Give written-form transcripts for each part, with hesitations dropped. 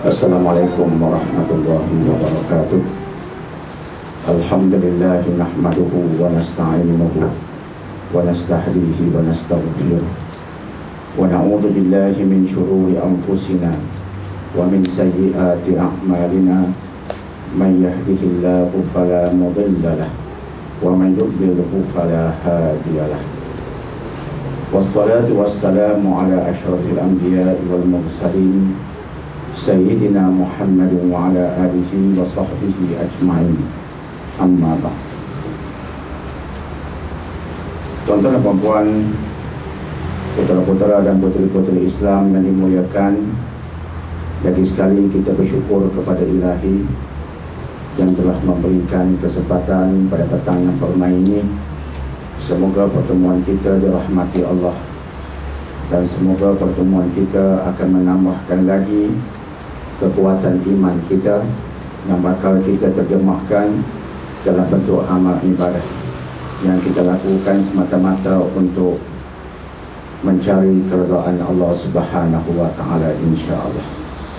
Assalamualaikum warahmatullahi wabarakatuh. Alhamdulillah nahmaduhu wa nasta'inuhu wa nastahdihi wa nastaghfiruh wa na'udzu billahi min shururi anfusina wa min sayyiati a'malina. Man yahdihillahu fala mudilla lahu wa man yudlilhu fala hadiya lahu. Wassalatu wassalamu ala asyrafil anbiya'i wal mursalin Sayyidina Muhammad wa ala alihi wa sahbihi ajma'in. Amma ba'd. Tuan-tuan dan puan-puan, putera-putera dan puteri-puteri Islam yang dimuliakan, lagi sekali kita bersyukur kepada Ilahi yang telah memberikan kesempatan pada petang yang permai ini. Semoga pertemuan kita dirahmati Allah, dan semoga pertemuan kita akan menambahkan lagi kekuatan iman kita yang bakal kita terjemahkan dalam bentuk amal ibadah yang kita lakukan semata-mata untuk mencari keridhaan Allah Subhanahu wa taala, insya-Allah.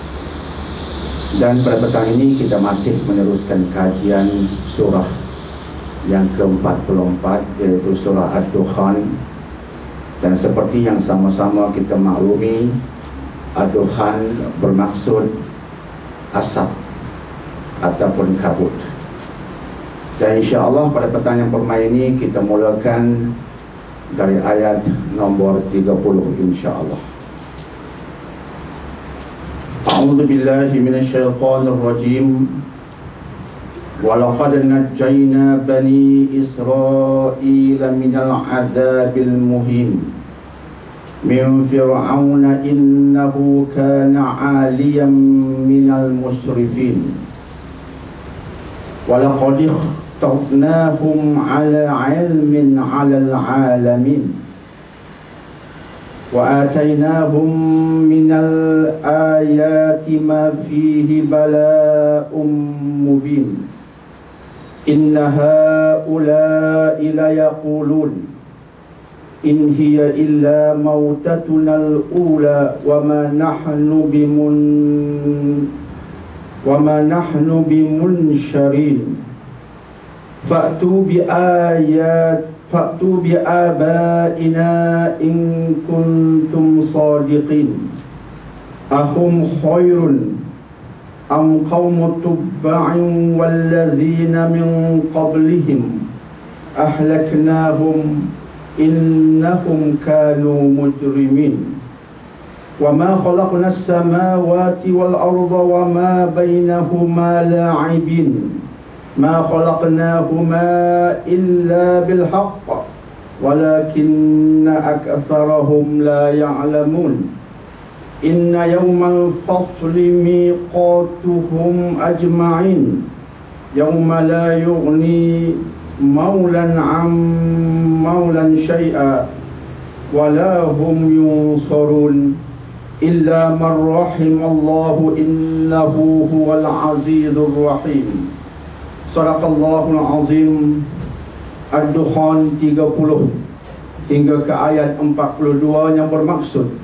Dan pada petang ini kita masih meneruskan kajian surah yang ke-44, yaitu surah Ad-Dukhan. Dan seperti yang sama-sama kita maklumi, Ad-Dukhan bermaksud asap ataupun kabut. Dan insya-Allah pada petang yang permai ini kita mulakan dari ayat nombor 30, insya-Allah. A'udzu billahi minasyaitonir rajim. Walaqad najjayna bani Israila minal 'adzabil muhin min fir'auna innahu kana 'aliyan minal musrifin wa laqad ikhtarnahum 'ala 'ilmin 'alal 'alamin wa atainahum minal ayati ma fihi bala'un mubin inna haula'i la yaqulun in hiya illa mautatuna al-ula wa ma nahnu bimunsharin fa'tu bi abaina in kuntum sadiqin ahum khairun am qawmu tubba'in walladzina min qablihim ahlaknahum innahum kanu mujrimin wa ma khalaqna as-samawati wal arda wa ma bainahuma la'ibin ma khalaqnahuma illa bil haqq walakinna aktsarahum la ya'lamun inna yawmal fasli miqatuhum ajma'in yawma la yughni maulan am maulan syai'a wala hum yunsarun illa man rahimallahu innahu huwal azizur rahim. Sadaqallahul azim. Ad-Dukhan 30 hingga ke ayat 42 yang bermaksud,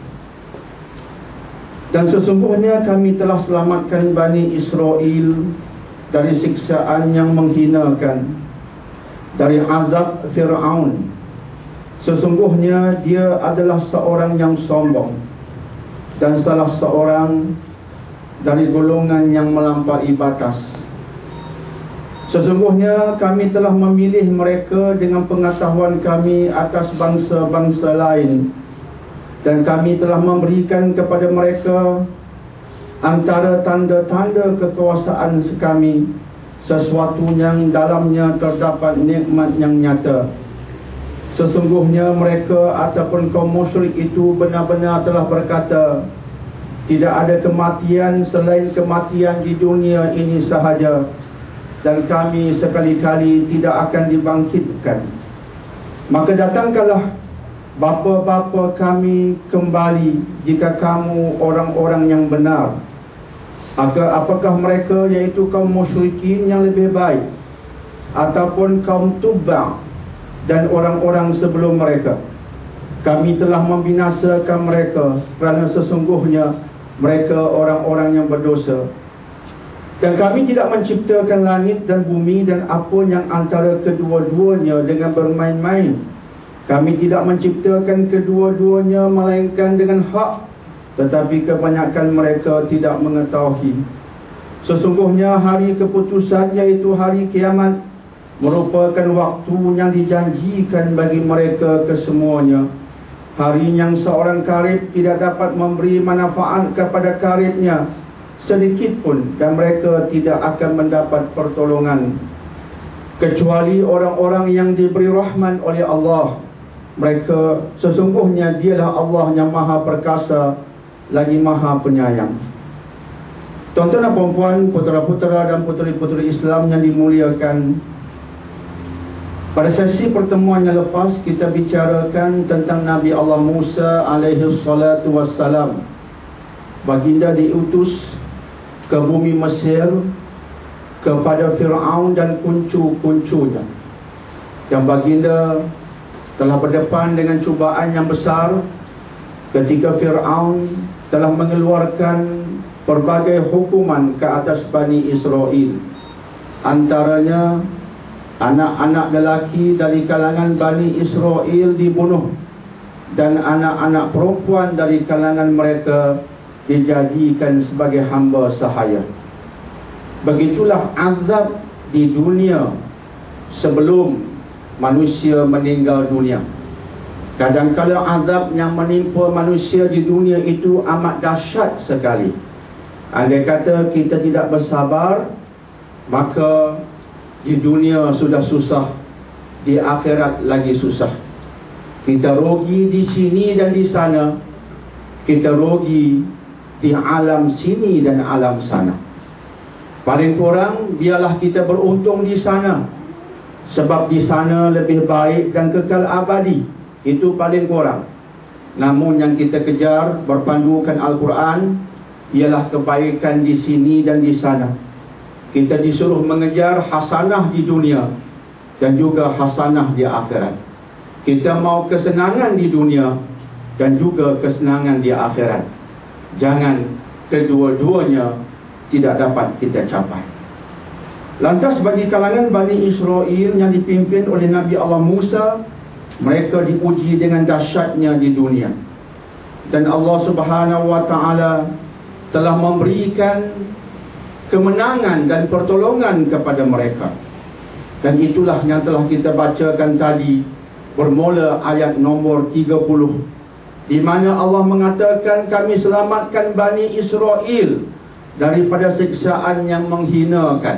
dan sesungguhnya kami telah selamatkan Bani Israel dari siksaan yang menghinakan, dari azab Fir'aun. Sesungguhnya dia adalah seorang yang sombong dan salah seorang dari golongan yang melampaui batas. Sesungguhnya kami telah memilih mereka dengan pengetahuan kami atas bangsa-bangsa lain, dan kami telah memberikan kepada mereka antara tanda-tanda kekuasaan kami sesuatu yang dalamnya terdapat nikmat yang nyata. Sesungguhnya mereka ataupun kaum musyrik itu benar-benar telah berkata, tidak ada kematian selain kematian di dunia ini sahaja, dan kami sekali-kali tidak akan dibangkitkan. Maka datangkanlah bapa-bapa kami kembali jika kamu orang-orang yang benar. Apakah mereka, yaitu kaum musyrikin yang lebih baik, ataupun kaum Tubba' dan orang-orang sebelum mereka? Kami telah membinasakan mereka kerana sesungguhnya mereka orang-orang yang berdosa. Dan kami tidak menciptakan langit dan bumi dan apa yang antara kedua-duanya dengan bermain-main. Kami tidak menciptakan kedua-duanya melainkan dengan hak, tetapi kebanyakan mereka tidak mengetahui. Sesungguhnya hari keputusan, yaitu hari kiamat, merupakan waktu yang dijanjikan bagi mereka kesemuanya. Hari yang seorang karib tidak dapat memberi manfaat kepada karibnya sedikit pun, dan mereka tidak akan mendapat pertolongan kecuali orang-orang yang diberi rahmat oleh Allah. Mereka sesungguhnya dialah Allah yang maha perkasa lagi maha penyayang. Tuan-tuan dan puan-puan, putera-putera dan puteri-puteri Islam yang dimuliakan, pada sesi pertemuan yang lepas kita bicarakan tentang Nabi Allah Musa alaihi salatu wassalam. Baginda diutus ke bumi Mesir kepada Fir'aun dan kuncu-kuncunya. Dan baginda telah berdepan dengan cubaan yang besar ketika Fir'aun telah mengeluarkan berbagai hukuman ke atas Bani Israel. Antaranya, anak-anak lelaki dari kalangan Bani Israel dibunuh, dan anak-anak perempuan dari kalangan mereka dijadikan sebagai hamba sahaya. Begitulah azab di dunia sebelum manusia meninggal dunia. Kadang-kadang azab yang menimpa manusia di dunia itu amat dahsyat sekali. Andai kata kita tidak bersabar, maka di dunia sudah susah, di akhirat lagi susah. Kita rugi di sini dan di sana, kita rugi di alam sini dan alam sana. Paling kurang biarlah kita beruntung di sana, sebab di sana lebih baik dan kekal abadi. Itu paling kurang. Namun yang kita kejar berpandukan Al-Quran ialah kebaikan di sini dan di sana. Kita disuruh mengejar hasanah di dunia dan juga hasanah di akhirat. Kita mau kesenangan di dunia dan juga kesenangan di akhirat. Jangan kedua-duanya tidak dapat kita capai. Lantas bagi kalangan Bani Israel yang dipimpin oleh Nabi Allah Musa, mereka diuji dengan dahsyatnya di dunia. Dan Allah Subhanahu wa ta'ala telah memberikan kemenangan dan pertolongan kepada mereka. Dan itulah yang telah kita bacakan tadi, bermula ayat nombor 30, di mana Allah mengatakan, kami selamatkan Bani Israel daripada siksaan yang menghinakan,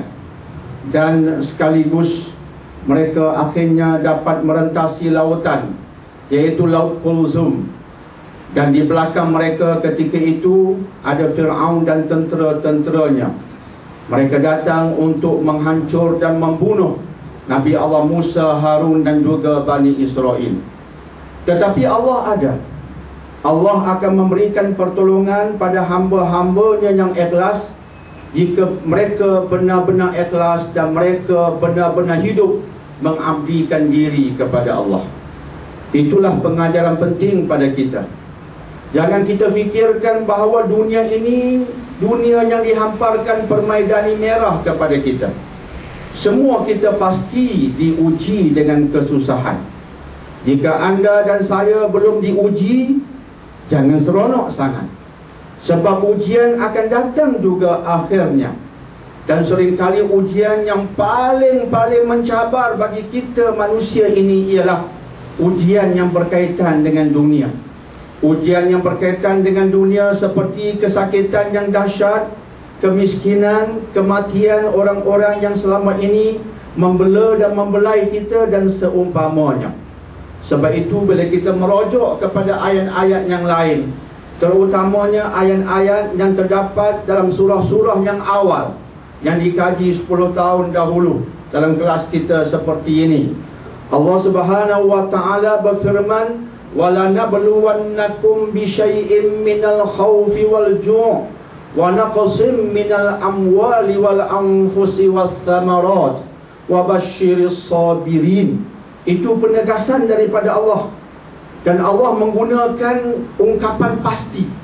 dan sekaligus mereka akhirnya dapat merentasi lautan, yaitu Laut Kulzum. Dan di belakang mereka ketika itu ada Fir'aun dan tentera-tenteranya. Mereka datang untuk menghancur dan membunuh Nabi Allah Musa, Harun dan juga Bani Israel. Tetapi Allah ada. Allah akan memberikan pertolongan pada hamba-hambanya yang ikhlas, jika mereka benar-benar ikhlas dan mereka benar-benar hidup mengabdikan diri kepada Allah. Itulah pengajaran penting pada kita. Jangan kita fikirkan bahawa dunia ini dunia yang dihamparkan permaidani merah kepada kita. Semua kita pasti diuji dengan kesusahan. Jika anda dan saya belum diuji, jangan seronok sangat, sebab ujian akan datang juga akhirnya. Dan seringkali ujian yang paling mencabar bagi kita manusia ini ialah ujian yang berkaitan dengan dunia. Ujian yang berkaitan dengan dunia seperti kesakitan yang dahsyat, kemiskinan, kematian orang-orang yang selama ini membela dan membelai kita dan seumpamanya. Sebab itu bila kita merujuk kepada ayat-ayat yang lain, terutamanya ayat-ayat yang terdapat dalam surah-surah yang awal, yang dikaji 10 tahun dahulu dalam kelas kita seperti ini, Allah Subhanahu wa ta'ala berfirman, وَلَنَبْلُوَنَّكُمْ بِشَيْءٍ مِّنَ الْخَوْفِ وَالْجُوعِ وَنَقْصٍ مِّنَ الْأَمْوَالِ وَالْأَنفُسِ وَالثَّمَرَاتِ وَبَشِّرِ الصَّابِرِينَ. Itu penegasan daripada Allah. Dan Allah menggunakan ungkapan pasti.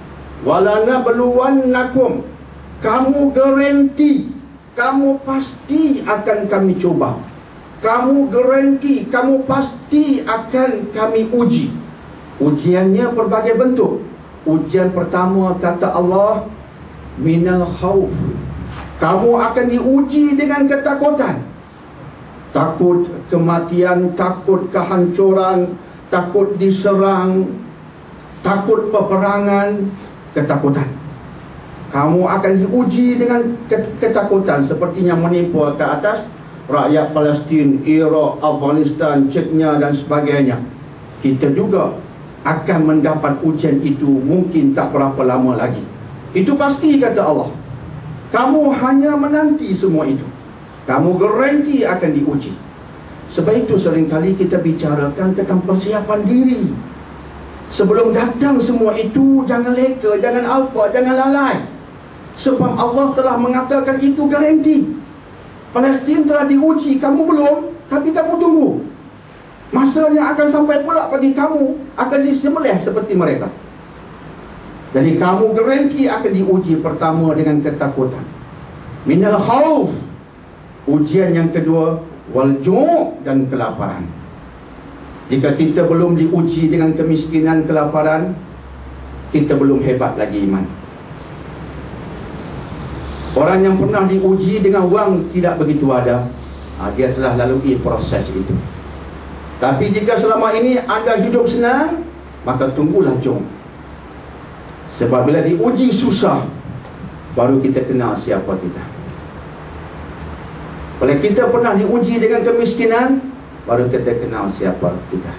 walanabluwannakum, kamu garanti, kamu pasti akan kami coba, kamu garanti, kamu pasti akan kami uji. Ujiannya berbagai bentuk. Ujian pertama kata Allah, minal khauf, kamu akan diuji dengan ketakutan. Takut kematian, takut kehancuran, takut diserang, takut peperangan, ketakutan. Kamu akan diuji dengan ketakutan seperti yang menimpa ke atas rakyat Palestin, Iraq, Afghanistan, Chechnya dan sebagainya. Kita juga akan mendapat ujian itu mungkin tak berapa lama lagi. Itu pasti kata Allah. Kamu hanya menanti semua itu. Kamu garanti akan diuji. Sebab itu seringkali kita bicarakan tentang persiapan diri. Sebelum datang semua itu, jangan leka, jangan apa, jangan lalai. Sebab Allah telah mengatakan itu garanti. Palestin telah diuji, kamu belum, tapi kamu tunggu. Masanya akan sampai pula bagi kamu akan disembelih seperti mereka. Jadi kamu garanti akan diuji pertama dengan ketakutan. Minal khauf. Ujian yang kedua, wal ju' dan kelaparan. Jika kita belum diuji dengan kemiskinan, kelaparan, kita belum hebat lagi iman. Orang yang pernah diuji dengan wang tidak begitu ada, dia telah lalui proses itu. Tapi jika selama ini anda hidup senang, maka tunggulah jom. Sebab bila diuji susah, baru kita kenal siapa kita. Kalau kita pernah diuji dengan kemiskinan, baru kita kenal siapa kita.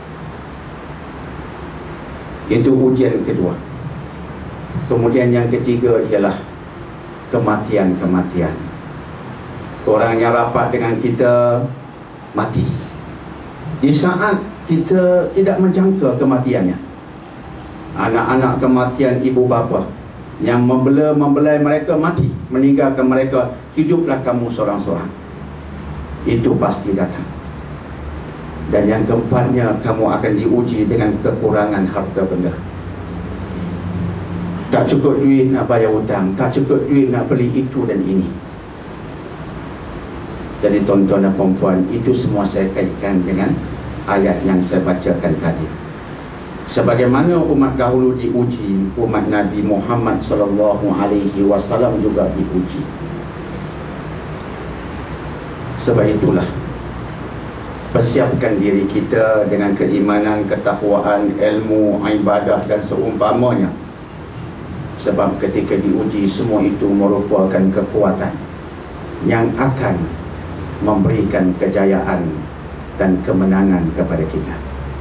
Itu ujian kedua. Kemudian yang ketiga ialah kematian-kematian. Orang yang rapat dengan kita mati di saat kita tidak menjangka kematiannya. Anak-anak kematian ibu bapa yang membelai mereka mati, meninggalkan mereka, hiduplah kamu seorang-seorang. Itu pasti datang. Dan yang keempatnya, kamu akan diuji dengan kekurangan harta benda. Tak cukup duit nak bayar hutang, tak cukup duit nak beli itu dan ini. Jadi tuan-tuan dan puan-puan, itu semua saya kaitkan dengan ayat yang saya bacakan tadi. Sebagaimana umat dahulu diuji, umat Nabi Muhammad SAW juga diuji. Sebab itulah, persiapkan diri kita dengan keimanan, ketakwaan, ilmu, ibadah dan seumpamanya. Sebab ketika diuji, semua itu merupakan kekuatan yang akan memberikan kejayaan dan kemenangan kepada kita.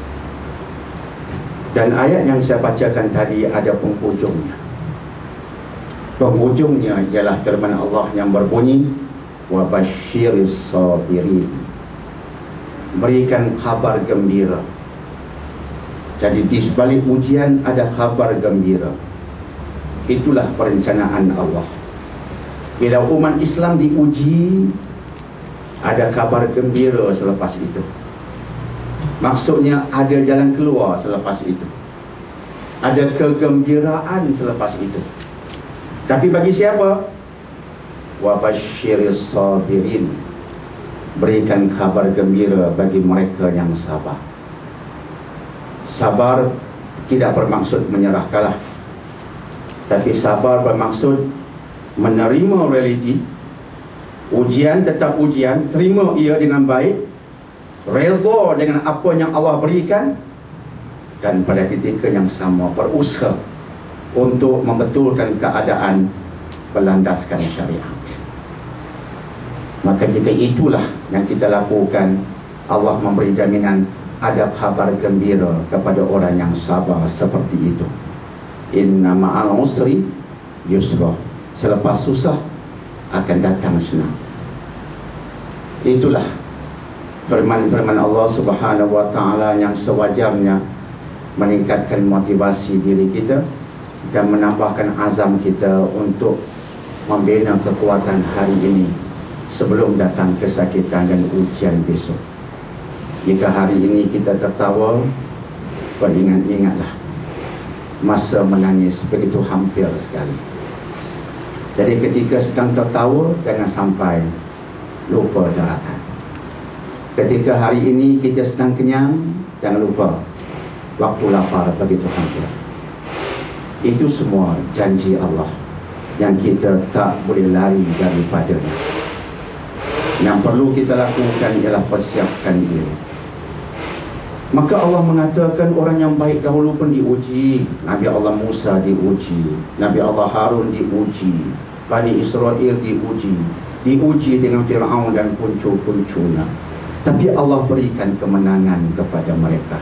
Dan ayat yang saya bacakan tadi ada penghujungnya. Penghujungnya ialah firman Allah yang berbunyi, wa basyiris sabirin, berikan kabar gembira. Jadi di sebalik ujian ada kabar gembira. Itulah perencanaan Allah. Bila umat Islam diuji, ada kabar gembira selepas itu. Maksudnya ada jalan keluar selepas itu. Ada kegembiraan selepas itu. Tapi bagi siapa? Wa basyiris sabirin, berikan kabar gembira bagi mereka yang sabar. Sabar tidak bermaksud menyerah kalah, tapi sabar bermaksud menerima realiti. Ujian tetap ujian, terima ia dengan baik, redha dengan apa yang Allah berikan, dan pada ketika yang sama berusaha untuk membetulkan keadaan berlandaskan syariat. Maka jika itulah yang kita lakukan, Allah memberi jaminan ada kabar gembira kepada orang yang sabar seperti itu. Inna ma'al usri yusra, selepas susah akan datang senang. Itulah firman-firman Allah Subhanahu wa ta'ala yang sewajarnya meningkatkan motivasi diri kita dan menambahkan azam kita untuk membina kekuatan hari ini sebelum datang kesakitan dan ujian besok. Jika hari ini kita tertawa, beringat-ingatlah masa menangis begitu hampir sekali. Jadi ketika sedang tertawa, jangan sampai lupa daratan. Ketika hari ini kita sedang kenyang, jangan lupa waktu lapar begitu hampir. Itu semua janji Allah yang kita tak boleh lari daripadanya. Yang perlu kita lakukan ialah persiapkan diri. Maka Allah mengatakan orang yang baik dahulu pun diuji. Nabi Allah Musa diuji, Nabi Allah Harun diuji, Bani Israel diuji dengan Fir'aun dan puncu-puncunya. Tapi Allah berikan kemenangan kepada mereka.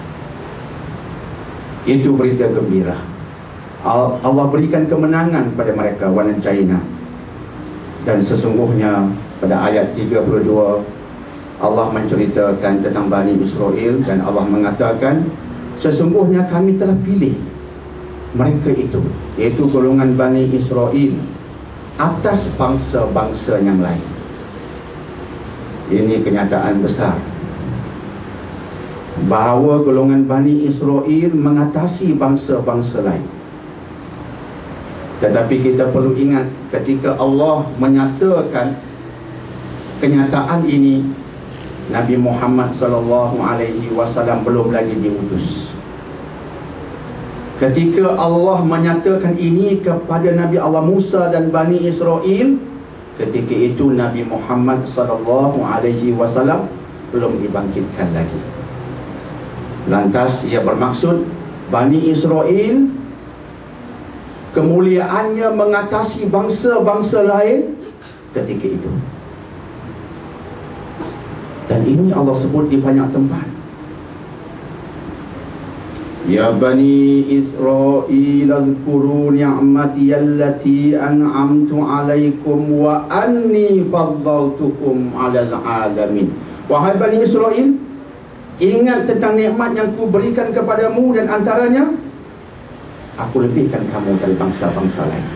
Itu berita gembira. Allah berikan kemenangan kepada mereka, China. Dan sesungguhnya pada ayat 32 Allah menceritakan tentang Bani Israel, dan Allah mengatakan sesungguhnya kami telah pilih mereka itu, iaitu golongan Bani Israel, atas bangsa-bangsa yang lain. Ini kenyataan besar bahawa golongan Bani Israel mengatasi bangsa-bangsa lain. Tetapi kita perlu ingat, ketika Allah menyatakan kenyataan ini, Nabi Muhammad SAW belum lagi diutus. Ketika Allah menyatakan ini kepada Nabi Allah Musa dan Bani Israel, ketika itu Nabi Muhammad SAW belum dibangkitkan lagi. Lantas ia bermaksud Bani Israel kemuliaannya mengatasi bangsa-bangsa lain ketika itu. Dan ini Allah sebut di banyak tempat. Ya Bani Israel azkuru ni'mati allati an'amtu alaikum wa anni faddaltukum 'alal alamin. Wahai Bani Israel, ingat tentang nikmat yang ku berikan kepadamu, dan antaranya aku lebihkan kamu dari bangsa-bangsa lain.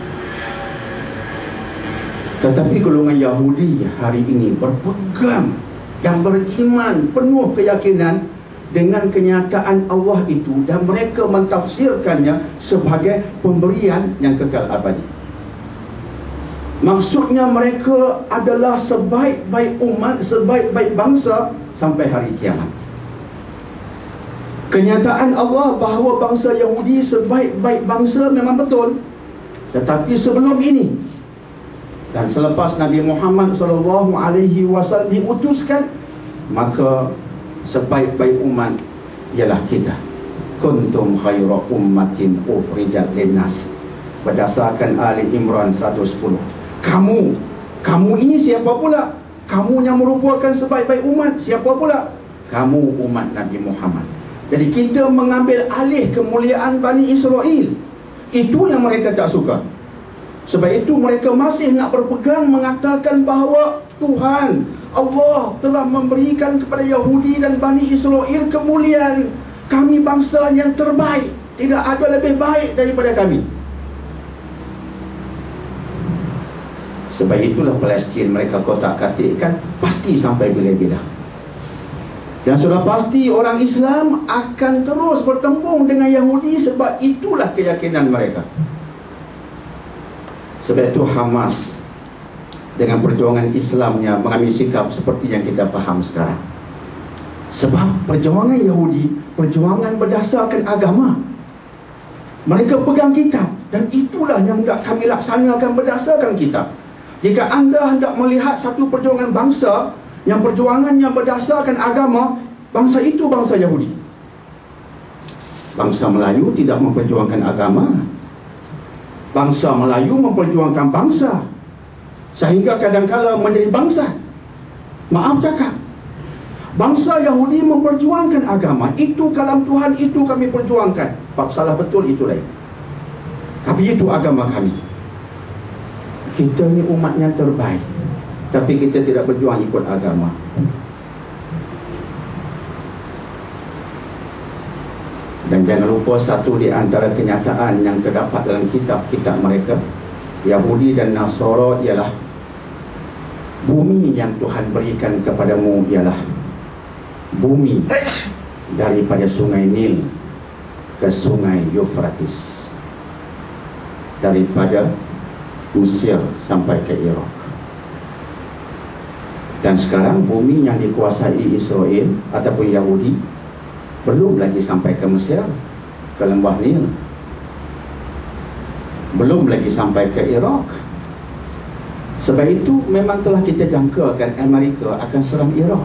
Tetapi golongan Yahudi hari ini berpegang dan beriman penuh keyakinan dengan kenyataan Allah itu, dan mereka mentafsirkannya sebagai pemberian yang kekal abadi. Maksudnya mereka adalah sebaik-baik umat, sebaik-baik bangsa sampai hari kiamat. Kenyataan Allah bahawa bangsa Yahudi sebaik-baik bangsa memang betul. Tetapi sebelum ini dan selepas Nabi Muhammad SAW diutuskan, maka sebaik-baik umat ialah kita. Kuntum khaira ummatin ukhrijat linnas, berdasarkan Ali Imran 110. Kamu ini siapa pula? Kamu yang merupakan sebaik-baik umat, siapa pula? Kamu umat Nabi Muhammad. Jadi kita mengambil alih kemuliaan Bani Israel. Itu yang mereka tak suka. Sebab itu mereka masih nak berpegang mengatakan bahawa Tuhan Allah telah memberikan kepada Yahudi dan Bani Israel kemuliaan. Kami bangsa yang terbaik, tidak ada lebih baik daripada kami. Sebab itulah Palestin mereka kotak-katikkan pasti sampai bila-bila. Dan sudah pasti orang Islam akan terus bertempung dengan Yahudi, sebab itulah keyakinan mereka. Sebab itu Hamas dengan perjuangan Islamnya mengambil sikap seperti yang kita faham sekarang. Sebab perjuangan Yahudi, perjuangan berdasarkan agama. Mereka pegang kitab, dan itulah yang hendak kami laksanakan berdasarkan kitab. Jika anda hendak melihat satu perjuangan bangsa yang perjuangannya berdasarkan agama, bangsa itu bangsa Yahudi. Bangsa Melayu tidak memperjuangkan agama. Bangsa Melayu memperjuangkan bangsa, sehingga kadang-kala menjadi bangsa. Maaf cakap, bangsa Yahudi memperjuangkan agama. Itu kalam Tuhan, itu kami perjuangkan. Bab salah betul itu lain, tapi itu agama kami. Kita ni umat yang terbaik, tapi kita tidak berjuang ikut agama. Dan jangan lupa satu di antara kenyataan yang terdapat dalam kitab-kitab mereka, Yahudi dan Nasara, ialah bumi yang Tuhan berikan kepadamu ialah bumi daripada sungai Nil ke sungai Euphrates. daripada Mesir sampai ke Iraq. Dan sekarang bumi yang dikuasai Israel ataupun Yahudi belum lagi sampai ke Mesir, ke lembah Nil, belum lagi sampai ke Iraq. Sebab itu memang telah kita jangkakan Amerika akan serang Iraq.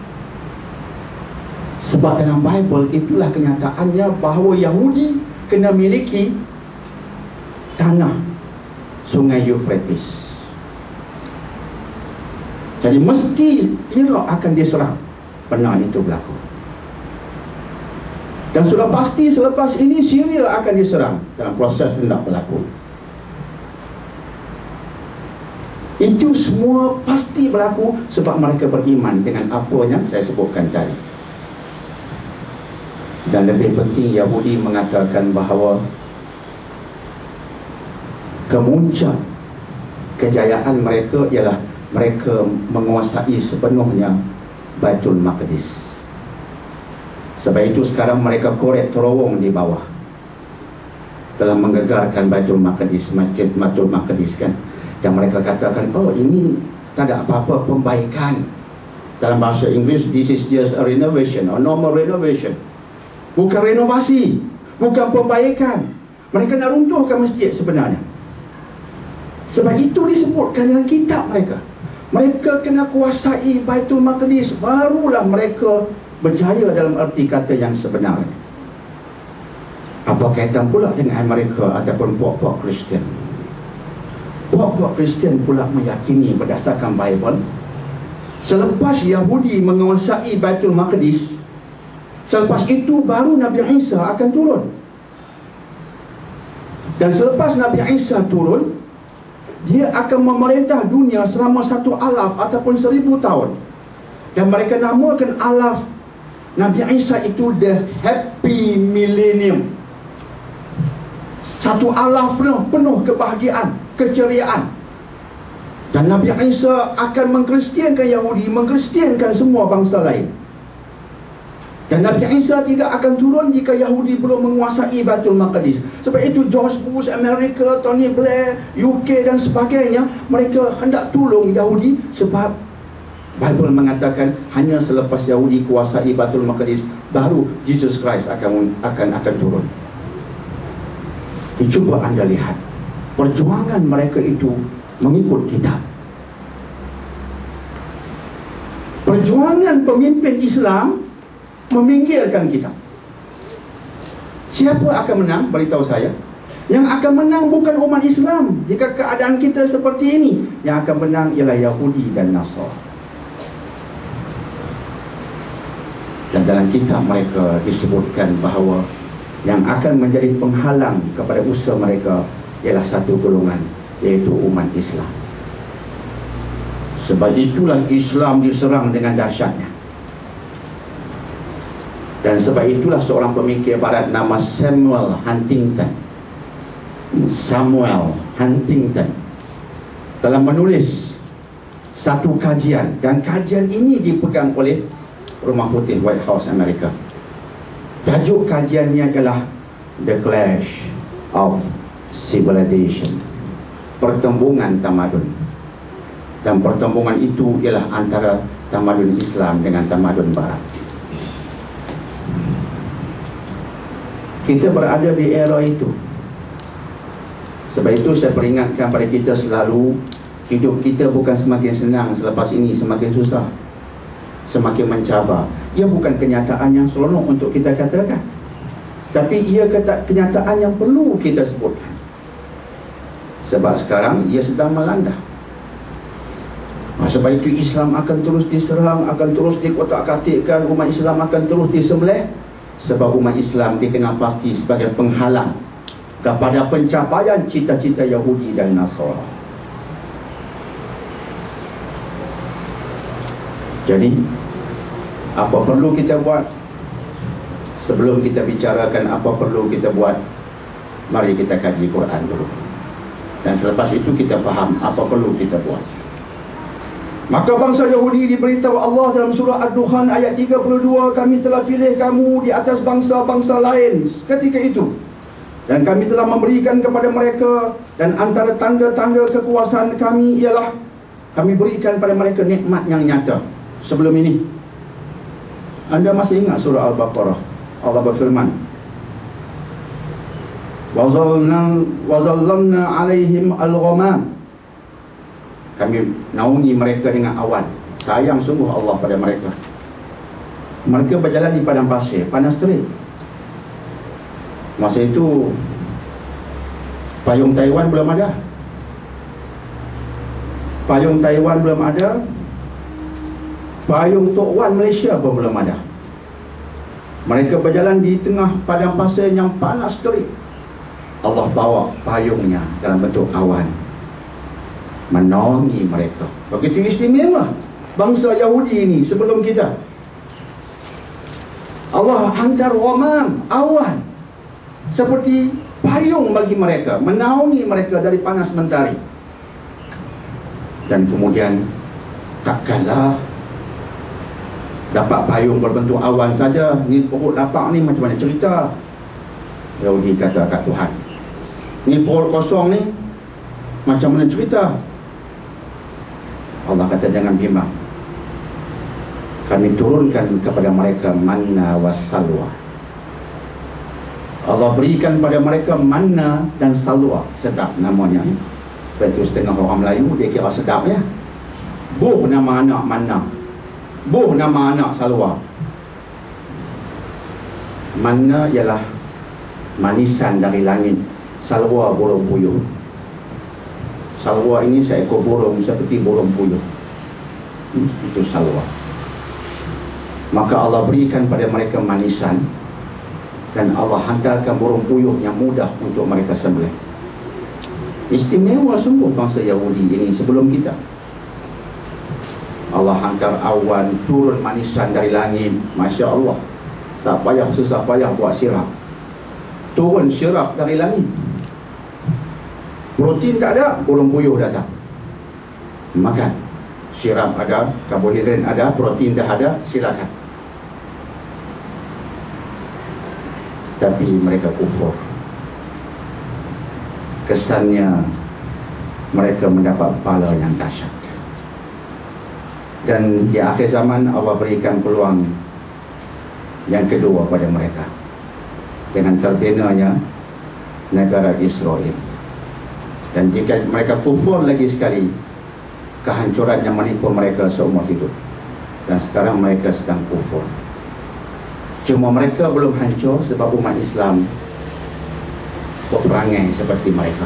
Sebab dalam Bible itulah kenyataannya bahawa Yahudi kena miliki tanah Sungai Euphrates. Jadi mesti Iraq akan diserang. Benar itu berlaku. Dan sudah pasti selepas ini Syria akan diserang dalam proses hendak berlaku. Itu semua pasti berlaku sebab mereka beriman dengan apa yang saya sebutkan tadi. Dan lebih penting, Yahudi mengatakan bahawa kemuncak kejayaan mereka ialah mereka menguasai sepenuhnya Baitul Maqdis. Sebab itu sekarang mereka korek terowong di bawah, telah menggegarkan Baitul Maqdis, Masjid Baitul Maqdis kan. Dan mereka katakan, oh ini tak ada apa-apa pembaikan. Dalam bahasa Inggeris, this is just a renovation, a normal renovation. Bukan renovasi, bukan pembaikan. Mereka nak runtuhkan masjid sebenarnya. Sebab itu disebutkan dalam kitab mereka. Mereka kena kuasai Baitul Maqdis, barulah mereka berjaya dalam arti kata yang sebenarnya. Apa kaitan pula dengan Amerika ataupun puak-puak Kristian? Puak-puak Kristian pula meyakini berdasarkan Bible, selepas Yahudi menguasai Baitul Maqdis, selepas itu baru Nabi Isa akan turun. Dan selepas Nabi Isa turun, dia akan memerintah dunia selama 1,000 ataupun 1,000 tahun. Dan mereka namakan alaf Nabi Isa itu the happy millennium. 1,000 penuh kebahagiaan, keceriaan. Dan Nabi Isa akan mengkristiankan Yahudi, mengkristiankan semua bangsa lain. Dan Nabi Isa tidak akan turun jika Yahudi belum menguasai Baitul Maqdis. Sebab itu George Bush, Amerika, Tony Blair, UK dan sebagainya, mereka hendak tolong Yahudi sebab Bible mengatakan hanya selepas Yahudi kuasai Baitul Maqdis baru Jesus Christ akan turun. Cuba anda lihat perjuangan mereka itu mengikut kitab. Perjuangan pemimpin Islam meminggirkan kita. Siapa akan menang? Beritahu saya. Yang akan menang bukan umat Islam jika keadaan kita seperti ini. Yang akan menang ialah Yahudi dan Nasara. Dan dalam kitab mereka disebutkan bahawa yang akan menjadi penghalang kepada usaha mereka ialah satu golongan, iaitu umat Islam. Sebab itulah Islam diserang dengan dahsyatnya. Dan sebab itulah seorang pemikir barat nama Samuel Huntington telah menulis satu kajian. Dan kajian ini dipegang oleh Rumah Putih, White House Amerika. Tajuk kajiannya adalah The Clash of Civilization, pertembungan tamadun. Dan pertembungan itu ialah antara tamadun Islam dengan tamadun Barat. Kita berada di era itu. Sebab itu saya peringatkan pada kita selalu, hidup kita bukan semakin senang selepas ini, semakin susah, semakin mencabar. Ia bukan kenyataan yang seronok untuk kita katakan, tapi ia kenyataan yang perlu kita sebutkan. Sebab sekarang ia sedang melanda. Sebab itu Islam akan terus diserang, akan terus dikotak-katikkan, umat Islam akan terus disembelih. Sebab umat Islam dikenal pasti sebagai penghalang kepada pencapaian cita-cita Yahudi dan Nasara. Jadi apa perlu kita buat? Sebelum kita bicarakan apa perlu kita buat, mari kita kaji Quran dulu. Dan selepas itu kita faham apa perlu kita buat. Maka bangsa Yahudi diberitahu Allah dalam surah Ad-Dukhan ayat 32, kami telah pilih kamu di atas bangsa-bangsa lain ketika itu. Dan kami telah memberikan kepada mereka, dan antara tanda-tanda kekuasaan kami ialah kami berikan pada mereka nikmat yang nyata. Sebelum ini, anda masih ingat surah Al-Baqarah? Allah berfirman, وَظَلَّمْنَا عَلَيْهِمْ الْغَمَامِ. Kami naungi mereka dengan awan. Sayang sungguh Allah pada mereka. Mereka berjalan di padang pasir, panas terik. Masa itu payung Taiwan belum ada. Payung Taiwan belum ada. Payung Tok Wan Malaysia pun belum ada. Mereka berjalan di tengah padang pasir yang panas terik. Allah bawa payungnya dalam bentuk awan, menaungi mereka. Begitu istimewa bangsa Yahudi ini sebelum kita. Allah hantar ghamam, awan, seperti payung bagi mereka, menaungi mereka dari panas mentari. Dan kemudian takkanlah dapat payung berbentuk awan saja, ni perut lapar ni macam mana cerita? Yahudi kata kat Tuhan, ni perut kosong ni macam mana cerita? Allah kata jangan bimbang, kami turunkan kepada mereka manna wassalwa. Allah berikan pada mereka manna dan salwa. Sedap namanya. Betul, setengah orang Melayu dia kira sedap ya. Buh nama anak manna, buh nama anak salwa. Manna ialah manisan dari langit, salwa burung puyuh. Salwa ini seekor burung seperti burung puyuh. Itu salwa. Maka Allah berikan pada mereka manisan, dan Allah hantarkan burung puyuh yang mudah untuk mereka sembelih. Istimewa sungguh bangsa Yahudi ini sebelum kita. Allah hantar awan, turun manisan dari langit. Masya Allah, tak payah susah payah buat sirap, turun sirap dari langit. Protein tak ada, burung puyuh datang makan. Sirap ada, karbohidrat ada, protein dah ada, silakan. Tapi mereka kufur. Kesannya mereka mendapat pahala yang dahsyat. Dan di akhir zaman Allah berikan peluang yang kedua pada mereka dengan terbinanya negara Israel. Dan jika mereka kufur lagi sekali, kehancuran yang menimpa mereka seumur hidup. Dan sekarang mereka sedang kufur. Cuma mereka belum hancur sebab umat Islam berperangai seperti mereka.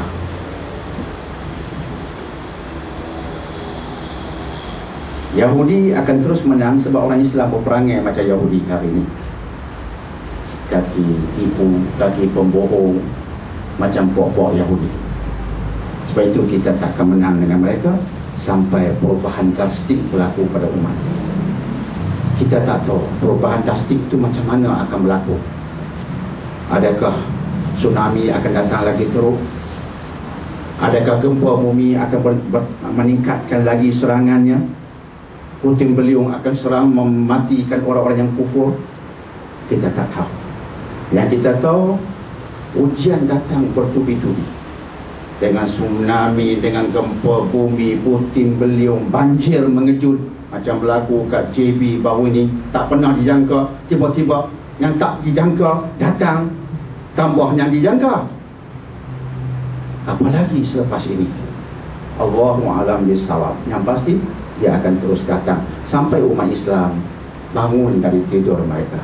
Yahudi akan terus menang sebab orang Islam berperangai macam Yahudi hari ini. Kaki tipu, kaki pembohong, macam puak-puak Yahudi. Sebab itu kita tak akan menang dengan mereka sampai perubahan drastik berlaku pada umat. Kita tak tahu perubahan drastik itu macam mana akan berlaku. Adakah tsunami akan datang lagi teruk? Adakah gempa bumi akan meningkatkan lagi serangannya? Puting beliung akan serang mematikan orang-orang yang kufur? Kita tak tahu. Yang kita tahu, ujian datang bertubi-tubi, dengan tsunami, dengan gempa bumi, puting beliung, banjir mengejut macam berlaku kat JB baru ini. Tak pernah dijangka, tiba-tiba yang tak dijangka datang, tambah yang dijangka. Apalagi selepas ini, Allahu a'lam bissawab. Yang pasti dia akan terus datang sampai umat Islam bangun dari tidur mereka.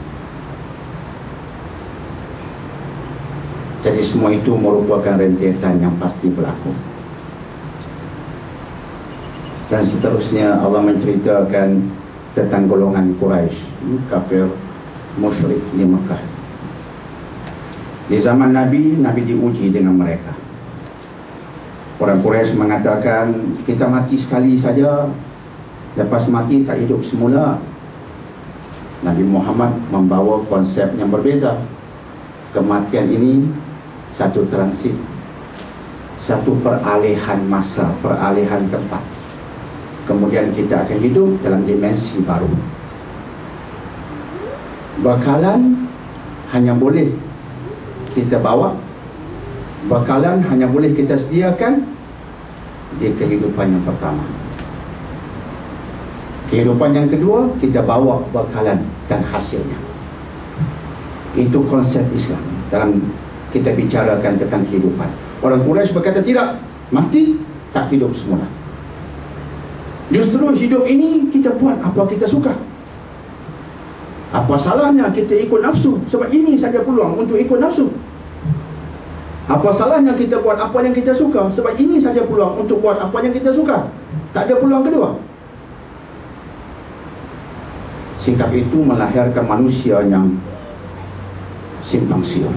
Jadi semua itu merupakan rentetan yang pasti berlaku. Dan seterusnya Allah menceritakan tentang golongan Quraisy, kafir musyrik di Mekah. Di zaman Nabi, Nabi diuji dengan mereka. Orang Quraisy mengatakan, kita mati sekali saja, lepas mati tak hidup semula. Nabi Muhammad membawa konsep yang berbeza. Kematian ini satu transit, satu peralihan masa, peralihan tempat. Kemudian kita akan hidup dalam dimensi baru. Bakalan hanya boleh kita bawa Bekalan hanya boleh kita sediakan di kehidupan yang pertama. Kehidupan yang kedua, kita bawa bekalan dan hasilnya. Itu konsep Islam dalam kita bicarakan tentang kehidupan. Orang Quraisy berkata tidak, mati tak hidup semula. Justru hidup ini kita buat apa kita suka. Apa salahnya kita ikut nafsu? Sebab ini saja peluang untuk ikut nafsu. Apa salahnya kita buat apa yang kita suka? Sebab ini saja peluang untuk buat apa yang kita suka. Tak ada peluang kedua. Sikap itu melahirkan manusia yang simpang siur.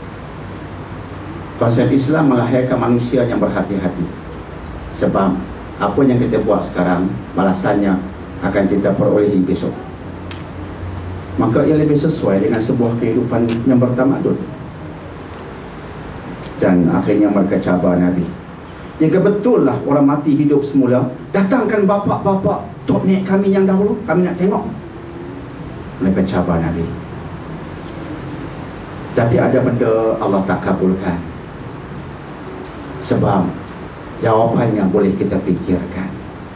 Konsep Islam melahirkan manusia yang berhati-hati. Sebab apa yang kita buat sekarang, balasannya akan kita perolehi besok. Maka ia lebih sesuai dengan sebuah kehidupan yang bertamadun. Dan akhirnya mereka cabar Nabi. Jika betul lah orang mati hidup semula, datangkan bapa-bapa tok nek kami yang dahulu, kami nak tengok. Mereka cabar Nabi. Tapi ada benda Allah tak kabulkan. Sebab jawapannya boleh kita fikirkan.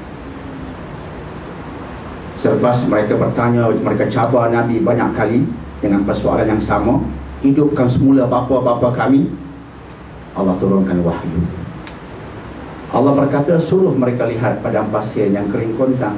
Selepas mereka bertanya, mereka cabar Nabi banyak kali dengan persoalan yang sama, hidupkan semula bapa-bapa kami, Allah turunkan wahyu. Allah berkata, suruh mereka lihat padang pasir yang kering kontang.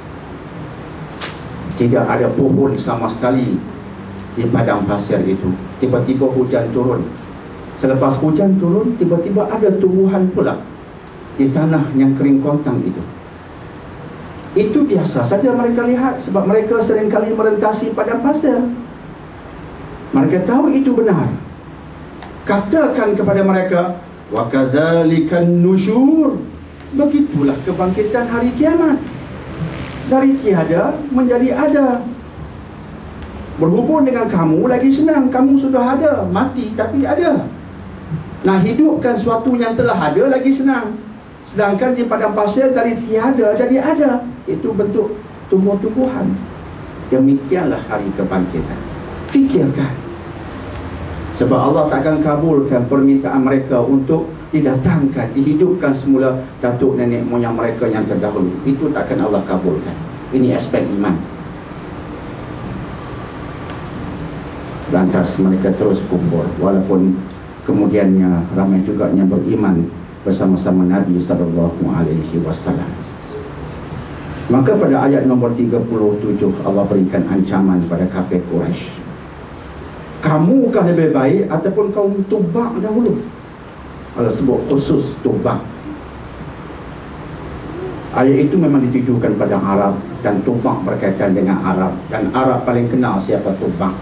Tidak ada pohon sama sekali di padang pasir itu. Tiba-tiba hujan turun. Selepas hujan turun, tiba-tiba ada tumbuhan pula di tanah yang kering kontang itu. Itu biasa saja mereka lihat, sebab mereka seringkali merentasi padang pasir. Mereka tahu itu benar. Katakan kepada mereka, wa kadzalikan nusyur. Begitulah kebangkitan hari kiamat. Dari tiada menjadi ada. Berhubung dengan kamu lagi senang, kamu sudah ada, mati tapi ada. Nah, hidupkan sesuatu yang telah ada lagi senang. Sedangkan di padang pasir dari tiada jadi ada. Itu bentuk tumbuh-tumbuhan. Demikianlah hari kebangkitan. Fikirkan. Sebab Allah takkan kabulkan permintaan mereka untuk didatangkan, dihidupkan semula datuk nenek moyang mereka yang terdahulu. Itu takkan Allah kabulkan. Ini aspek iman. Lantas mereka terus kufur, walaupun kemudiannya ramai juga yang beriman bersama-sama Nabi SAW. Maka pada ayat nombor 37 Allah berikan ancaman pada kafir Quraisy. Kamukah lebih baik ataupun kaum Tubak dahulu? Allah sebut khusus Tubak. Ayat itu memang ditujukan pada Arab, dan Tubak berkaitan dengan Arab, dan Arab paling kenal siapa Tubak.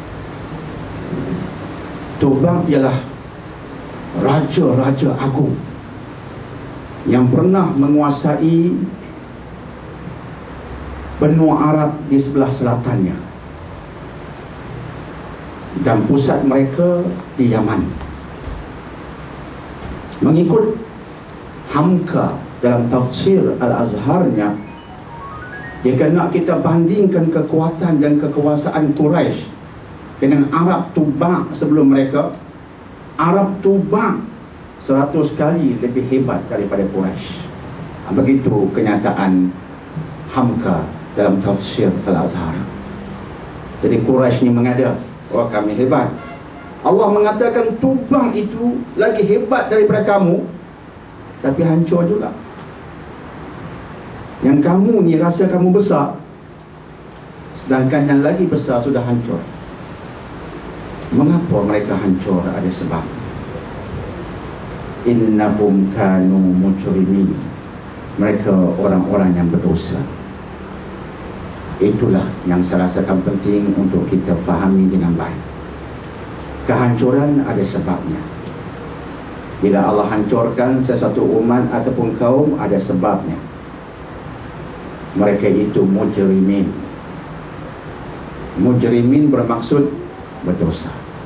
Tubak ialah raja-raja agung yang pernah menguasai benua Arab di sebelah selatannya, dan pusat mereka di Yaman. Mengikut Hamka dalam tafsir Al-Azharnya, jika nak kita bandingkan kekuatan dan kekuasaan Quraisy dengan Arab Tubak sebelum mereka, Arab Tubak 100 kali lebih hebat daripada Quraisy. Begitu kenyataan Hamka dalam tafsir Al-Azhar. Jadi Quraisy ni mengada, oh kami hebat. Allah mengatakan Tubak itu lagi hebat daripada kamu, tapi hancur juga. Yang kamu ni rasa kamu besar, sedangkan yang lagi besar sudah hancur. Mengapa mereka hancur? Ada sebab. Innahum kanu mujrimin. Mereka orang-orang yang berdosa. Itulah yang saya rasakan penting untuk kita fahami dengan baik. Kehancuran ada sebabnya. Bila Allah hancurkan sesuatu umat ataupun kaum, ada sebabnya. Mereka itu mujrimin. Mujrimin bermaksud berdosa.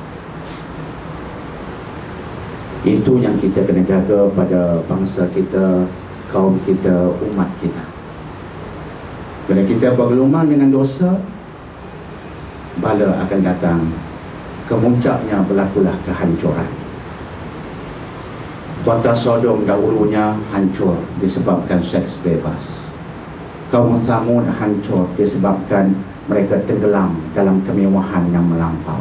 Itu yang kita kena jaga pada bangsa kita, kaum kita, umat kita. Bila kita bergelumang dengan dosa, bala akan datang. Kemuncaknya berlakulah kehancuran. Kota Sodom dahulunya hancur disebabkan seks bebas. Kaum Samud hancur disebabkan mereka tenggelam dalam kemewahan yang melampau.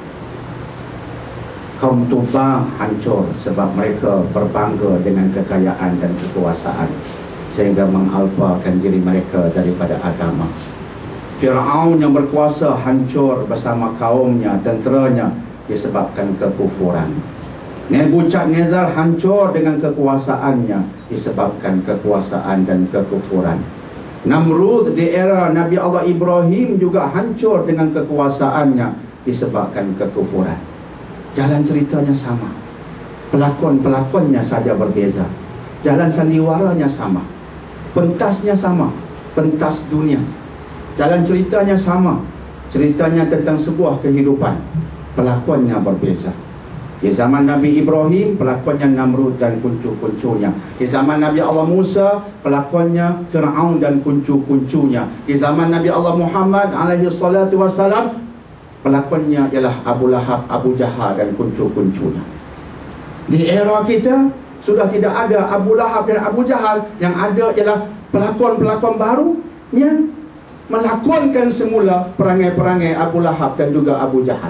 Kaum Tubal hancur sebab mereka berbangga dengan kekayaan dan kekuasaan sehingga mengalpakan diri mereka daripada agama. Fir'aun yang berkuasa hancur bersama kaumnya, tenteranya, disebabkan kekufuran. Nebukadnezar hancur dengan kekuasaannya disebabkan kekuasaan dan kekufuran. Namrud di era Nabi Allah Ibrahim juga hancur dengan kekuasaannya disebabkan kekufuran. Jalan ceritanya sama, pelakon-pelakonnya saja berbeza, jalan sandiwaranya sama, pentasnya sama, pentas dunia. Jalan ceritanya sama, ceritanya tentang sebuah kehidupan, pelakonnya berbeza. Di zaman Nabi Ibrahim, pelakonnya Namrud dan kuncu-kuncunya. Di zaman Nabi Allah Musa, pelakonnya Fir'aun dan kuncu-kuncunya. Di zaman Nabi Allah Muhammad alaihi salatu wassalam, pelakonnya ialah Abu Lahab, Abu Jahal dan kuncu-kuncunya. Di era kita sudah tidak ada Abu Lahab dan Abu Jahal, yang ada ialah pelakon-pelakon baru yang melakonkan semula perangai-perangai Abu Lahab dan juga Abu Jahal.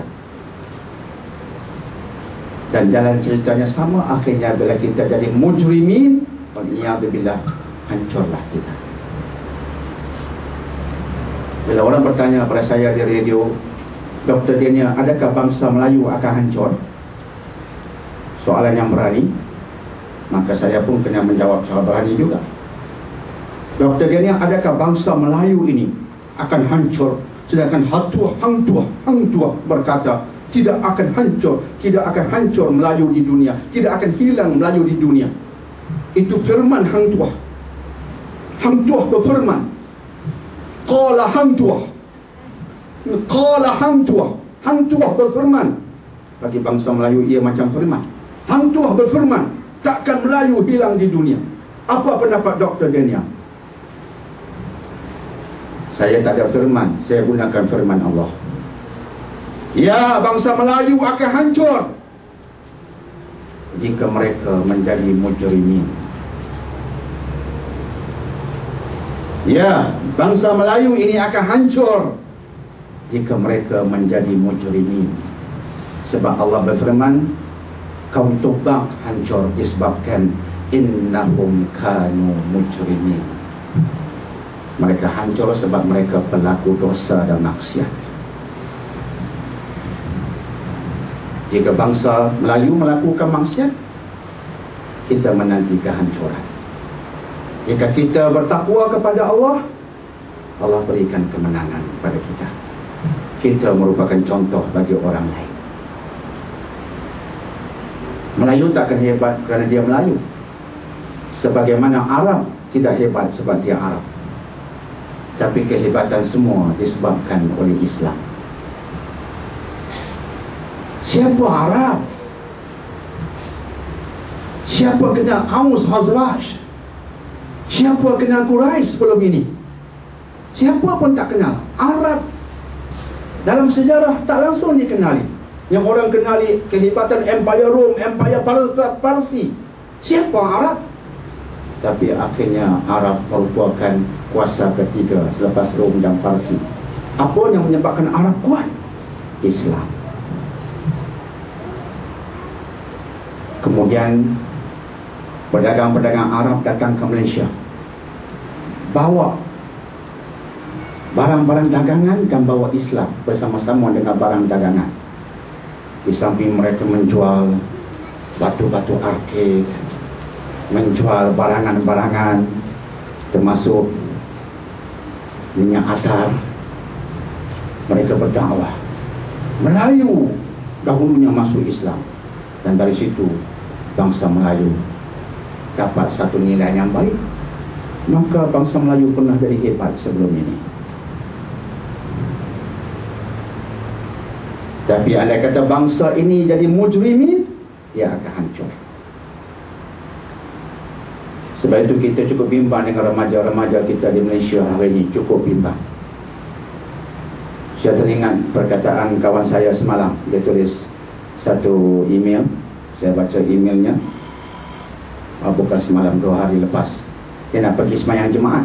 Dan jalan ceritanya sama, akhirnya bila kita jadi mujrimin, waliyadzubillah, hancurlah kita. Bila orang bertanya kepada saya di radio, Dr. Daniel, adakah bangsa Melayu akan hancur? Soalan yang berani, maka saya pun kena menjawab secara berani juga. Dr. Daniel, adakah bangsa Melayu ini akan hancur? Sedangkan Hang Tuah berkata, tidak akan hancur, tidak akan hancur Melayu di dunia, tidak akan hilang Melayu di dunia. Itu firman Hang Tuah. Hang Tuah berfirman, qala Hang Tuah, qala Hang Tuah. Hang Tuah berfirman. Bagi bangsa Melayu ia macam firman. Hang Tuah berfirman, takkan Melayu hilang di dunia. Apa pendapat Dr. Daniel? Saya tak ada firman, saya gunakan firman Allah. Ya, bangsa Melayu akan hancur jika mereka menjadi mujrimin. Ya, bangsa Melayu ini akan hancur jika mereka menjadi mujrimin. Sebab Allah berfirman, kaum Tubal hancur disebabkan innahum kanu mujrimin. Mereka hancur sebab mereka pelaku dosa dan maksiat. Jika bangsa Melayu melakukan maksiat, kita menanti kehancuran. Jika kita bertakwa kepada Allah, Allah berikan kemenangan kepada kita. Kita merupakan contoh bagi orang lain. Melayu takkan hebat kerana dia Melayu, sebagaimana Arab tidak hebat sebab dia Arab. Tapi kehebatan semua disebabkan oleh Islam. Siapa Arab? Siapa kenal Aus Khazraj? Siapa kenal Quraisy sebelum ini? Siapa pun tak kenal. Arab dalam sejarah tak langsung dikenali. Yang orang kenali kehebatan Empire Rom, Empire Parsi. Siapa Arab? Tapi akhirnya Arab merupakan kuasa ketiga selepas Rom dan Parsi. Apa yang menyebabkan Arab kuat? Islam. Kemudian pedagang-pedagang Arab datang ke Malaysia, bawa barang-barang dagangan dan bawa Islam bersama-sama dengan barang dagangan. Di samping mereka menjual batu-batu arkik, menjual barangan-barangan termasuk minyak atar, mereka berdakwah. Melayu dahulunya masuk Islam, dan dari situ bangsa Melayu dapat satu nilai yang baik. Maka bangsa Melayu pernah jadi hebat sebelum ini. Tapi andai kata bangsa ini jadi mujrimin, dia akan hancur. Sebab itu kita cukup bimbang dengan remaja-remaja kita di Malaysia hari ini, cukup bimbang. Saya teringat perkataan kawan saya semalam. Dia tulis satu email, saya baca emailnya. bukan semalam, 2 hari lepas. Dia nak pergi sembahyang jemaat.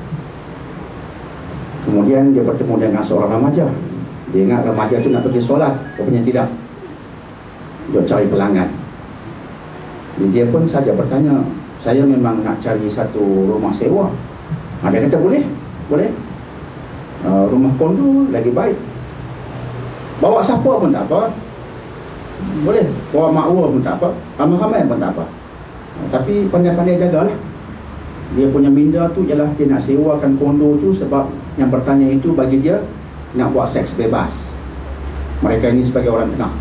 Kemudian dia bertemu dengan seorang remaja. Dia ingat remaja tu nak pergi solat, rupanya tidak. Dia cari pelanggan. Jadi dia pun saja bertanya, saya memang nak cari satu rumah sewa. Dia kata boleh, boleh. Rumah kondo lagi baik. Bawa siapa pun tak apa, boleh. Bawa makwa pun tak apa, ramai-ramai pun tak apa. Tapi pandai-pandai jagalah. Dia punya minda tu ialah dia nak sewakan kondo tu sebab yang bertanya itu bagi dia nak buat seks bebas. Mereka ini sebagai orang tengah.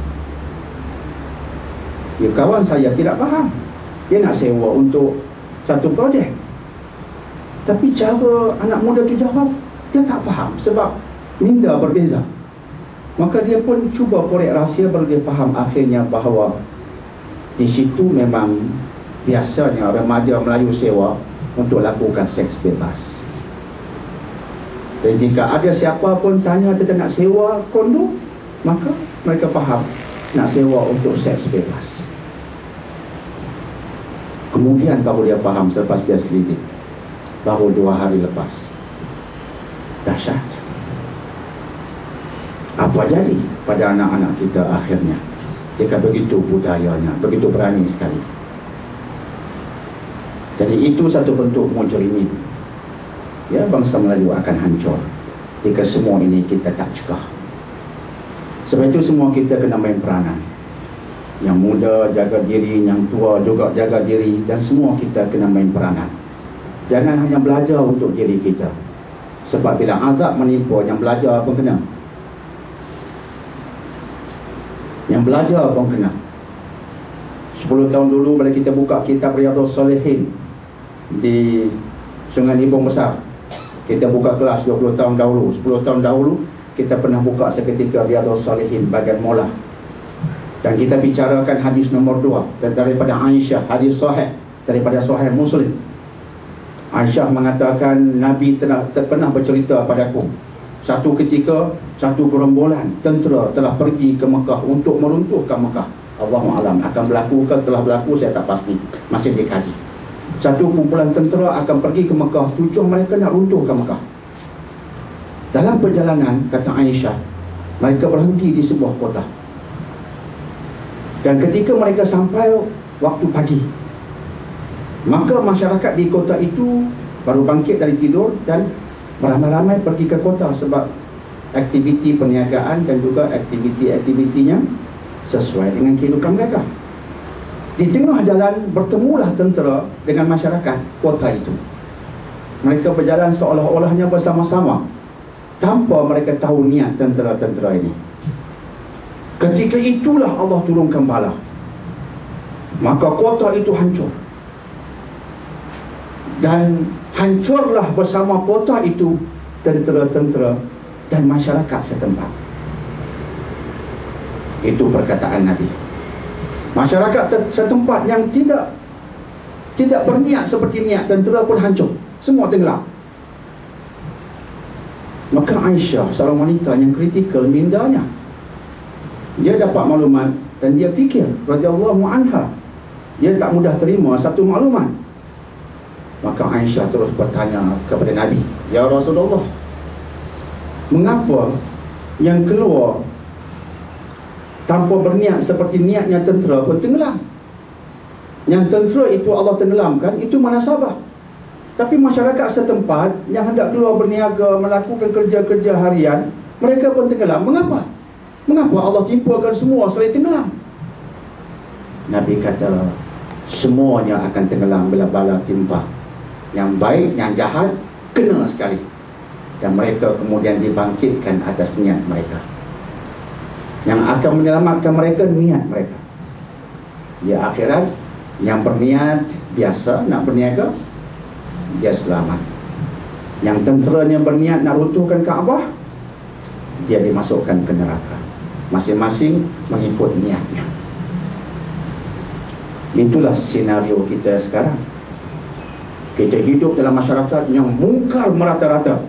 Ya, kawan saya tidak faham. Dia nak sewa untuk satu projek. Tapi cara anak muda tu jawab, dia tak faham sebab minda berbeza. Maka dia pun cuba korek rahsia, baru dia faham akhirnya bahawa di situ memang biasanya remaja Melayu sewa untuk lakukan seks bebas. Dan jika ada siapa pun tanya tentang nak sewa kondo, maka mereka faham nak sewa untuk seks bebas. Kemudian baru dia faham selepas dia selidik, baru 2 hari lepas. Dahsyat. Apa jadi pada anak-anak kita akhirnya jika begitu budayanya, begitu berani sekali? Jadi itu satu bentuk mujrimin. Ya, bangsa Melayu akan hancur jika semua ini kita tak cegah. Sebab itu semua kita kena main peranan. Yang muda jaga diri, yang tua juga jaga diri, dan semua kita kena main peranan. Jangan hanya belajar untuk diri kita. Sebab bila azab menimpa, yang belajar pun kena. Yang belajar pun kena. 10 tahun dulu bila kita buka kitab Riyadhus Shalihin di Sungai Libong Besar, kita buka kelas 20 tahun dahulu, 10 tahun dahulu kita pernah buka seketika Riyadhus Shalihin bahagian mula. Dan kita bicarakan hadis nombor 2 dan daripada Aisyah, hadis sahih daripada Sahih Muslim. Aisyah mengatakan Nabi pernah bercerita padaku, satu ketika satu gerombolan tentera telah pergi ke Mekah untuk meruntuhkan Mekah. Allahu a'lam, akan berlaku ke telah berlaku saya tak pasti, masih dikaji. Satu kumpulan tentera akan pergi ke Mekah, tujuan mereka nak runtuhkan Mekah. Dalam perjalanan, kata Aisyah, mereka berhenti di sebuah kota. Dan ketika mereka sampai waktu pagi, maka masyarakat di kota itu baru bangkit dari tidur dan beramai-ramai pergi ke kota sebab aktiviti perniagaan dan juga aktiviti-aktivitinya sesuai dengan kehidupan mereka. Di tengah jalan bertemulah tentera dengan masyarakat kota itu. Mereka berjalan seolah-olahnya bersama-sama tanpa mereka tahu niat tentera-tentera ini. Ketika itulah Allah turunkan bala, maka kota itu hancur. Dan hancurlah bersama kota itu tentera-tentera dan masyarakat setempat. Itu perkataan Nabi. Masyarakat setempat yang tidak berniat seperti niat tentera pun hancur, semua tenggelam. Maka Aisyah, seorang wanita yang kritikal mindanya, dia dapat maklumat dan dia fikir radhiyallahu anha, dia tak mudah terima satu maklumat. Maka Aisyah terus bertanya kepada Nabi, "Ya Rasulullah, mengapa yang keluar tanpa berniat seperti niatnya tentera pun tenggelam? Yang tentera itu Allah tenggelamkan, itu munasabah. Tapi masyarakat setempat yang hendak keluar berniaga, melakukan kerja-kerja harian, mereka pun tenggelam. Mengapa? Mengapa Allah timpakan semua sekali tenggelam?" Nabi kata, semuanya akan tenggelam bila bala timpa. Yang baik, yang jahat, kena sekali. Dan mereka kemudian dibangkitkan atas niat mereka. Yang akan menyelamatkan mereka, niat mereka. Di akhirat, yang berniat biasa nak berniaga, dia selamat. Yang tenteranya berniat nak runtuhkan Kaabah, dia dimasukkan ke neraka. Masing-masing mengikut niatnya. Itulah senario kita sekarang. Kita hidup dalam masyarakat yang mungkar merata-rata.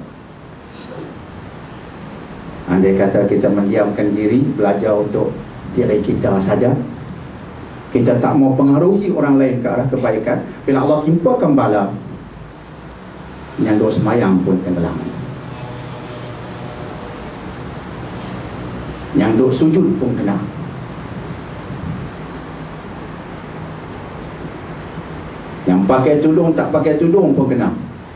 Andai kata kita mendiamkan diri, belajar untuk diri kita saja, Kita tak mau pengaruhi orang lain ke arah kebaikan. Bila Allah timpakan bala, yang duk semayang pun tenggelam, yang duk sujud pun kena. Yang pakai tudung tak pakai tudung pun kena.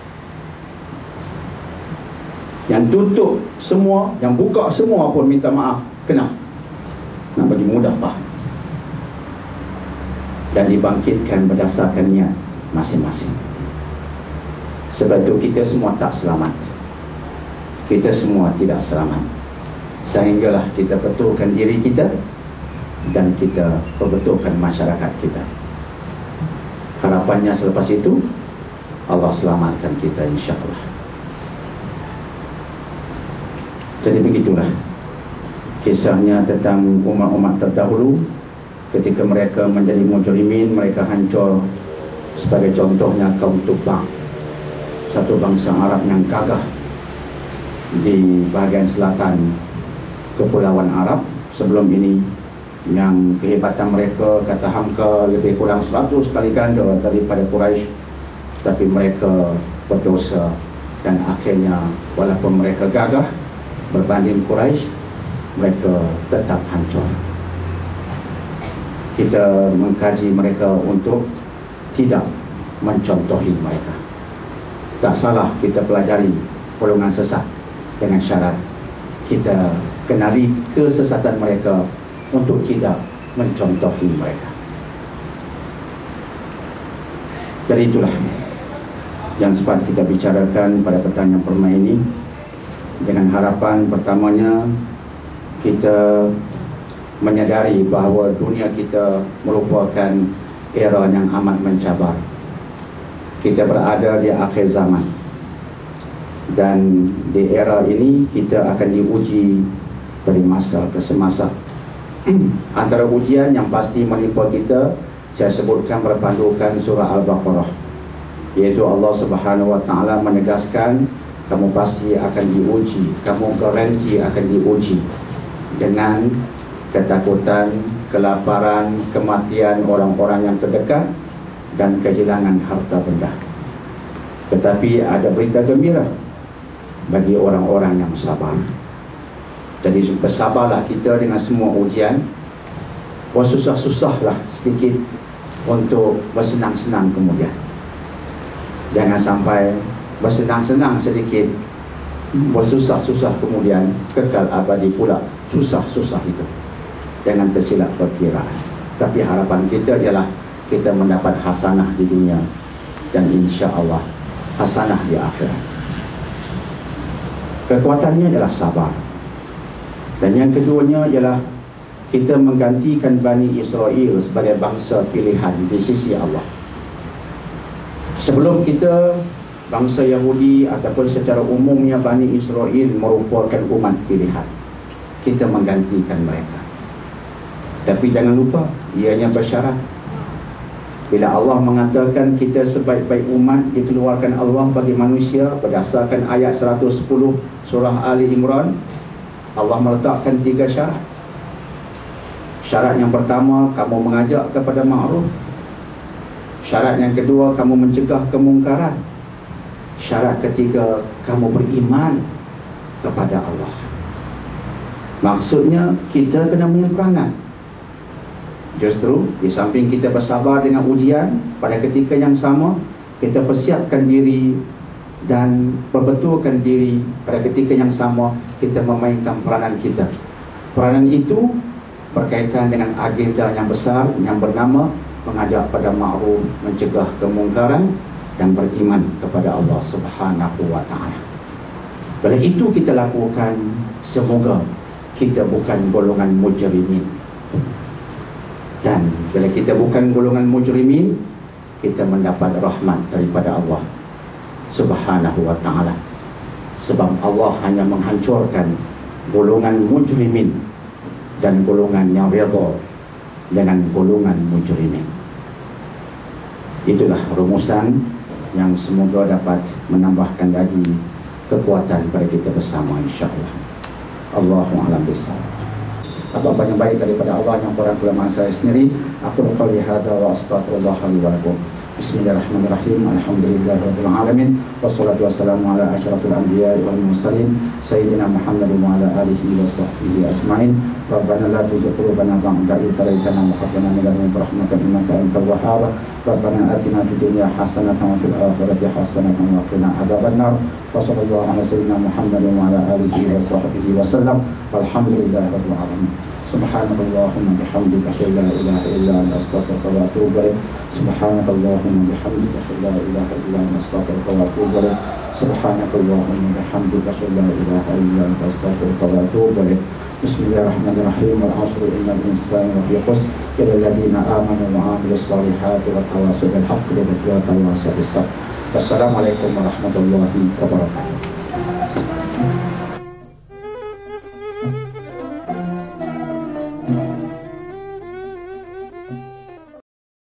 Yang tutup semua, yang buka semua pun minta maaf, kena. Nak bagi mudah faham. Dan dibangkitkan berdasarkan niat masing-masing. Sebab itu kita semua tak selamat. Kita semua tidak selamat. Sehinggalah kita betulkan diri kita dan kita perbetulkan masyarakat kita. Harapannya selepas itu Allah selamatkan kita, insya-Allah. Jadi begitulah kisahnya tentang umat-umat terdahulu. Ketika mereka menjadi mujrimin, mereka hancur. Sebagai contohnya kaum Tubba, satu bangsa Arab yang gagah di bahagian selatan Kepulauan Arab. Sebelum ini, yang kehebatan mereka kata Hamka lebih kurang 100 kali ganda daripada Quraisy. Tapi mereka berdosa dan akhirnya walaupun mereka gagah berbanding Quraisy, mereka tetap hancur. Kita mengkaji mereka untuk tidak mencontohi mereka. Tak salah kita pelajari golongan sesat dengan syarat kita kenali kesesatan mereka untuk tidak mencontohi mereka. Jadi itulah yang sempat kita bicarakan pada petang yang pertama ini, dengan harapan pertamanya kita menyadari bahawa dunia kita merupakan era yang amat mencabar. Kita berada di akhir zaman, dan di era ini kita akan diuji dari masa ke semasa. Antara ujian yang pasti menimpa kita, saya sebutkan berpandukan surah Al-Baqarah, yaitu Allah Subhanahu wa taala menegaskan kamu pasti akan diuji, kamu garanti akan diuji dengan ketakutan, kelaparan, kematian orang-orang yang terdekat, dan kehilangan harta benda. Tetapi ada berita gembira bagi orang-orang yang sabar. Jadi bersabarlah kita dengan semua ujian. Bersusah-susahlah sedikit untuk bersenang-senang kemudian. Jangan sampai bersenang-senang sedikit, bersusah-susah kemudian kekal abadi pula susah-susah itu. Jangan tersilap perkiraan. Tapi harapan kita ialah kita mendapat hasanah di dunia dan insya-Allah hasanah di akhirat. Kekuatannya ialah sabar. Dan yang keduanya ialah kita menggantikan Bani Israel sebagai bangsa pilihan di sisi Allah. Sebelum kita, bangsa Yahudi ataupun secara umumnya Bani Israel merupakan umat pilihan. Kita menggantikan mereka. Tapi jangan lupa, ianya bersyarat. Bila Allah mengatakan kita sebaik-baik umat dikeluarkan Allah bagi manusia berdasarkan ayat 110 surah Ali Imran, Allah meletakkan 3 syarat. Syarat yang pertama, kamu mengajak kepada ma'ruf. Syarat yang kedua, kamu mencegah kemungkaran. Syarat ketiga, kamu beriman kepada Allah. Maksudnya kita kena menyempurnakan. Justru di samping kita bersabar dengan ujian, pada ketika yang sama kita persiapkan diri dan perbetulkan diri. Pada ketika yang sama kita memainkan peranan kita. Peranan itu berkaitan dengan agenda yang besar yang bernama mengajak pada ma'ruf, mencegah kemungkaran, dan beriman kepada Allah Subhanahu wa taala. Bila itu kita lakukan, semoga kita bukan golongan mujrimin. Dan bila kita bukan golongan mujrimin, kita mendapat rahmat daripada Allah Subhanahu wa taala. Sebab Allah hanya menghancurkan golongan mujrimin dan golongan yang redha dengan golongan mujrimin. Itulah rumusan yang semoga dapat menambahkan lagi kekuatan pada kita bersama, insya-Allah. Allahu a'lam bishawab. Apa-apa yang baik daripada Allah, yang kurang kelemahan saya sendiri. Aku qouli hadza wa astaghfirullah li wa lakum. Bismillahirrahmanirrahim. Alhamdulillahirabbil alamin. Wassalatu wassalamu ala asyrafil anbiya'i wal mursalin sayyidina Muhammadin wa ala alihi wa sahbihi ajmain. Rabbana la tuzigh qulubana ba'da idh hadaytana wa hab lana min ladunka rahmatan innaka antal wahhab. Rabbana atina fid dunya hasanatan wa fil akhirati hasanatan wa qina adzabannar. Wa sallallahu ala sayyidina Muhammadin wa ala alihi wa sahbihi wasallam. Walhamdulillahirabbil alamin. Subhanakallahumma bihamdika asyhadu an la ilaha illa anta astaghfiruka wa atubu ilaik. Subhanakallahumma bihamdika asyhadu an la ilaha illa anta astaghfiruka wa atubu ilaik. Subhanakallahumma bihamdika asyhadu an la ilaha illa anta astaghfiruka wa atubu ilaik. Bismillahirrahmanirrahim. Wal 'ashri innal insana lafi khusr illa alladziina aamanu wa 'amilus shaalihati wa tawassaw bil haqqi wa tawassaw bis sabr. Wassalamualaikum warahmatullahi wabarakatuh.